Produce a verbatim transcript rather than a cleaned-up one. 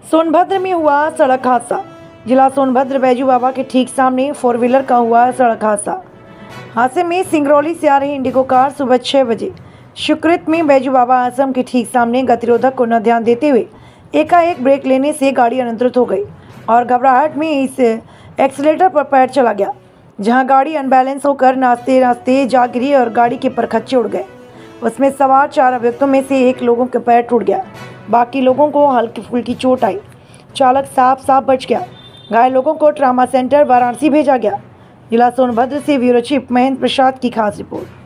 सोनभद्र में हुआ सड़क हादसा। जिला सोनभद्र बैजू बाबा के ठीक सामने फोर व्हीलर का हुआ सड़क हादसा। हादसे में सिंगरौली से आ रही इंडिगो कार सुबह छह बजे शुक्रत में बैजू बाबा आश्रम के ठीक सामने गतिरोधक को न ध्यान देते हुए एकाएक ब्रेक लेने से गाड़ी अनियंत्रित हो गई और घबराहट में इस एक्सीलेटर पर पैर चला गया, जहां गाड़ी अनबैलेंस होकर नाचते नाचते जा गिरी और गाड़ी के परखच्चे उड़ गए। उसमें सवार चार अभियुक्तों में से एक लोगों का पैर टूट गया, बाकी लोगों को हल्की फुल्की चोट आई। चालक साफ साफ बच गया। घायल लोगों को ट्रामा सेंटर वाराणसी भेजा गया। जिला सोनभद्र से ब्यूरो चीफ महेंद्र प्रसाद की खास रिपोर्ट।